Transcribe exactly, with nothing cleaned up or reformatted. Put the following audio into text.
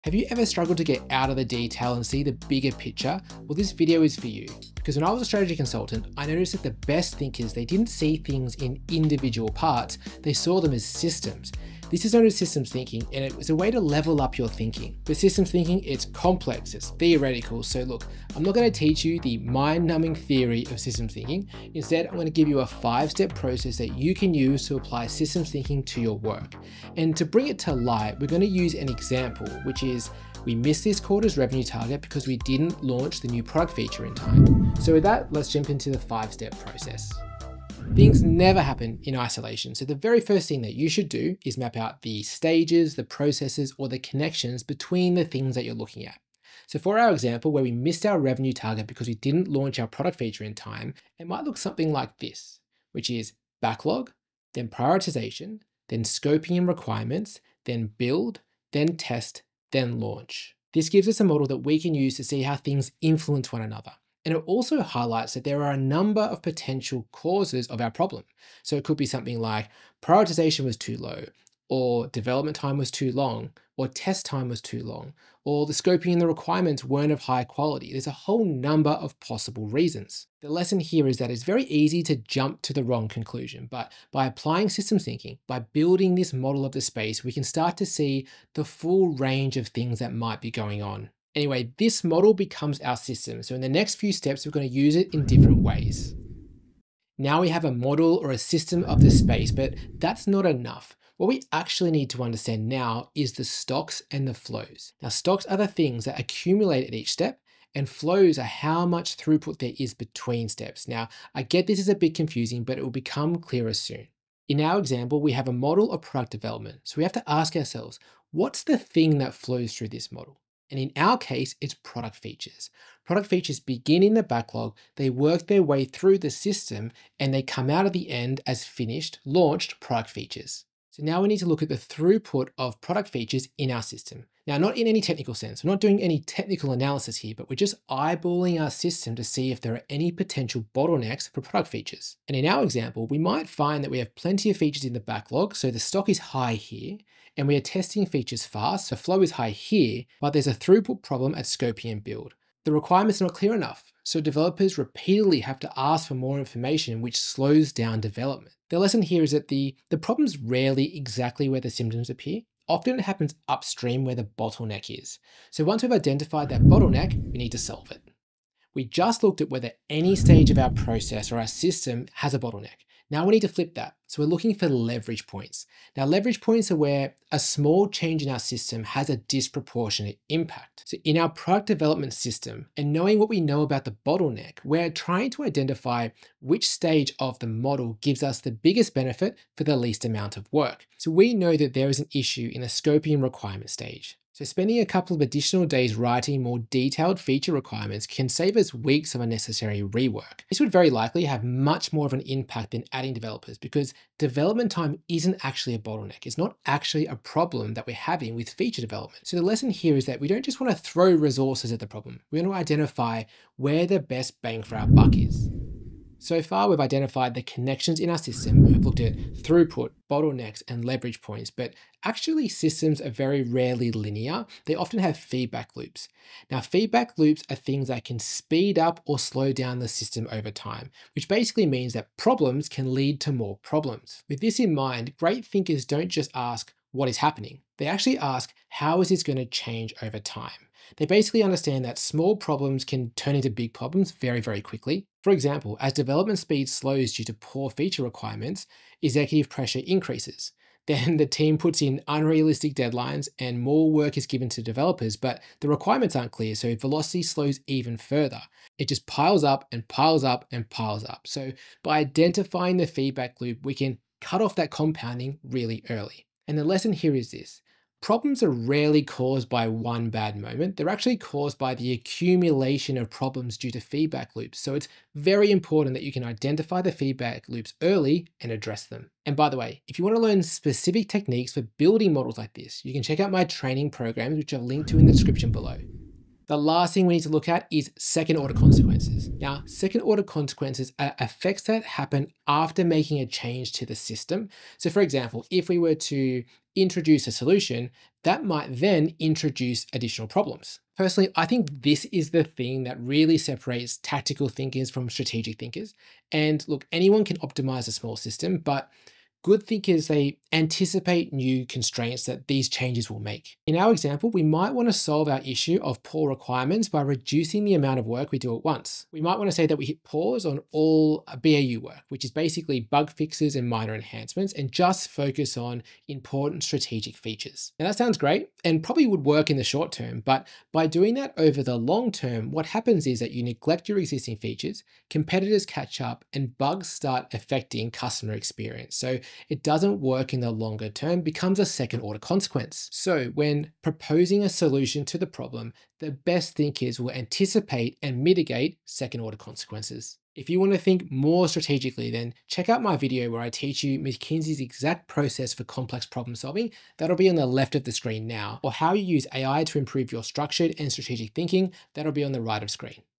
Have you ever struggled to get out of the detail and see the bigger picture? Well, this video is for you. Because when I was a strategy consultant, I noticed that the best thinkers, they didn't see things in individual parts, they saw them as systems. This is known as systems thinking, and it was a way to level up your thinking. But systems thinking, it's complex, it's theoretical. So look, I'm not going to teach you the mind-numbing theory of systems thinking. Instead, I'm going to give you a five-step process that you can use to apply systems thinking to your work. And to bring it to light, we're going to use an example, which is we missed this quarter's revenue target because we didn't launch the new product feature in time. So with that, let's jump into the five-step process. Things never happen in isolation. So the very first thing that you should do is map out the stages, the processes, or the connections between the things that you're looking at. So for our example, where we missed our revenue target because we didn't launch our product feature in time, it might look something like this, which is backlog, then prioritization, then scoping and requirements, then build, then test, then launch. This gives us a model that we can use to see how things influence one another. And it also highlights that there are a number of potential causes of our problem. So it could be something like prioritization was too low, or development time was too long, or test time was too long, or the scoping and the requirements weren't of high quality. There's a whole number of possible reasons. The lesson here is that it's very easy to jump to the wrong conclusion, but by applying systems thinking, by building this model of the space, we can start to see the full range of things that might be going on. Anyway, this model becomes our system. So in the next few steps, we're going to use it in different ways. Now we have a model or a system of the space, but that's not enough. What we actually need to understand now is the stocks and the flows. Now, stocks are the things that accumulate at each step, and flows are how much throughput there is between steps. Now, I get this is a bit confusing, but it will become clearer soon. In our example, we have a model of product development. So we have to ask ourselves, what's the thing that flows through this model? And in our case, it's product features. Product features begin in the backlog, they work their way through the system, and they come out at the end as finished, launched product features. So now we need to look at the throughput of product features in our system. Now, not in any technical sense, we're not doing any technical analysis here, but we're just eyeballing our system to see if there are any potential bottlenecks for product features. And in our example, we might find that we have plenty of features in the backlog, so the stock is high here, and we are testing features fast, so flow is high here, but there's a throughput problem at scoping and build. The requirements are not clear enough, so developers repeatedly have to ask for more information, which slows down development. The lesson here is that the, the problem's rarely exactly where the symptoms appear. Often it happens upstream where the bottleneck is. So once we've identified that bottleneck, we need to solve it. We just looked at whether any stage of our process or our system has a bottleneck. Now we need to flip that. So we're looking for leverage points. Now, leverage points are where a small change in our system has a disproportionate impact. So in our product development system, and knowing what we know about the bottleneck, we're trying to identify which stage of the model gives us the biggest benefit for the least amount of work. So we know that there is an issue in the scoping and requirement stage. So spending a couple of additional days writing more detailed feature requirements can save us weeks of unnecessary rework. This would very likely have much more of an impact than adding developers, because development time isn't actually a bottleneck. It's not actually a problem that we're having with feature development. So the lesson here is that we don't just want to throw resources at the problem. We want to identify where the best bang for our buck is. So far, we've identified the connections in our system. We've looked at throughput, bottlenecks, and leverage points, but actually systems are very rarely linear. They often have feedback loops. Now, feedback loops are things that can speed up or slow down the system over time, which basically means that problems can lead to more problems. With this in mind, great thinkers don't just ask, what is happening? They actually ask, how is this going to change over time? They basically understand that small problems can turn into big problems very, very quickly. For example, as development speed slows due to poor feature requirements, executive pressure increases. Then the team puts in unrealistic deadlines and more work is given to developers, but the requirements aren't clear, so velocity slows even further. It just piles up and piles up and piles up. So by identifying the feedback loop, we can cut off that compounding really early. And the lesson here is this. Problems are rarely caused by one bad moment. They're actually caused by the accumulation of problems due to feedback loops. So it's very important that you can identify the feedback loops early and address them. And by the way, if you want to learn specific techniques for building models like this, you can check out my training programs, which I've linked to in the description below. The last thing we need to look at is second order consequences. Now, second order consequences are effects that happen after making a change to the system. So for example, if we were to introduce a solution, that might then introduce additional problems. Personally, I think this is the thing that really separates tactical thinkers from strategic thinkers. And look, anyone can optimize a small system, but good thinkers, they anticipate new constraints that these changes will make. In our example, we might want to solve our issue of poor requirements by reducing the amount of work we do at once. We might want to say that we hit pause on all B A U work, which is basically bug fixes and minor enhancements, and just focus on important strategic features. Now that sounds great and probably would work in the short term, but by doing that over the long term, what happens is that you neglect your existing features, competitors catch up, and bugs start affecting customer experience. So it doesn't work in the longer term, becomes a second order consequence. So when proposing a solution to the problem, the best thinkers will anticipate and mitigate second order consequences. If you want to think more strategically, then check out my video where I teach you McKinsey's exact process for complex problem solving. That'll be on the left of the screen now, or how you use A I to improve your structured and strategic thinking. That'll be on the right of screen.